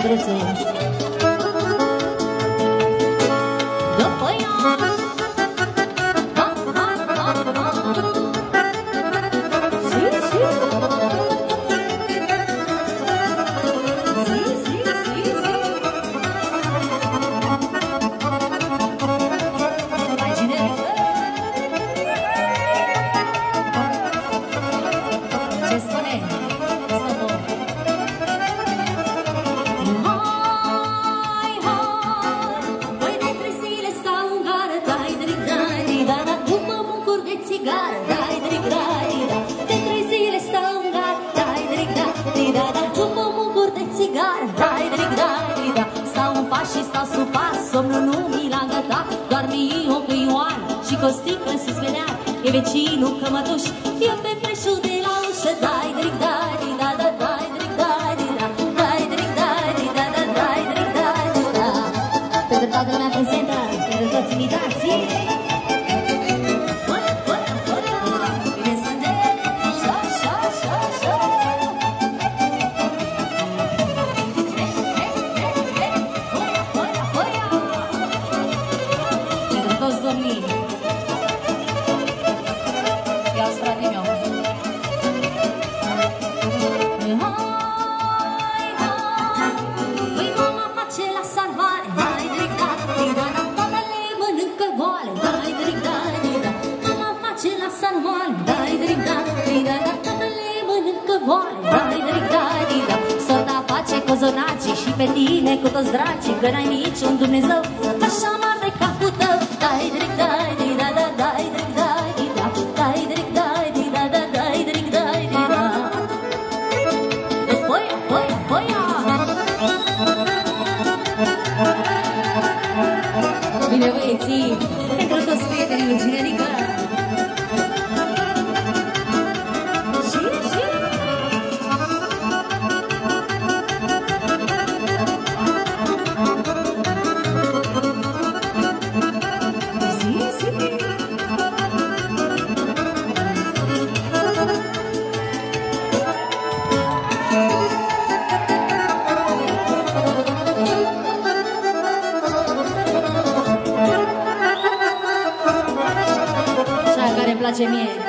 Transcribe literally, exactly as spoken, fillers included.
Mândruțu. După ea e vecinul cămătuș, eu pe preșul de la ușă. Dai, dric, dai, da, da, dai, dric, dai, da, dai, dric, dai, da, da, dai, dric, dai, da. Pentru toată lumea prezentă, pentru toți invitații. Bine să ne, așa, așa, așa, așa. Hoia, hoia, hoia. Pentru toți domnii. Ia-ți, frate meu. Hai, hai, păi mama face la salvare. Hai, dric, da, da, da, toatele mănâncă goale. Hai, dric, da, da, mama face la salvare. Hai, dric, da, da, da, toatele mănâncă goale. Hai, dric, da, da, sorta face cozonaci și pe tine cu toți dragii, că n-ai niciun Dumnezeu așa mare de capul tău. Dai, dric, da, da, da, dai, dric, da, da, dai, dric, bine băieții, pentru toți prietenii lui Generică. Și, și zi, zi. Place mie.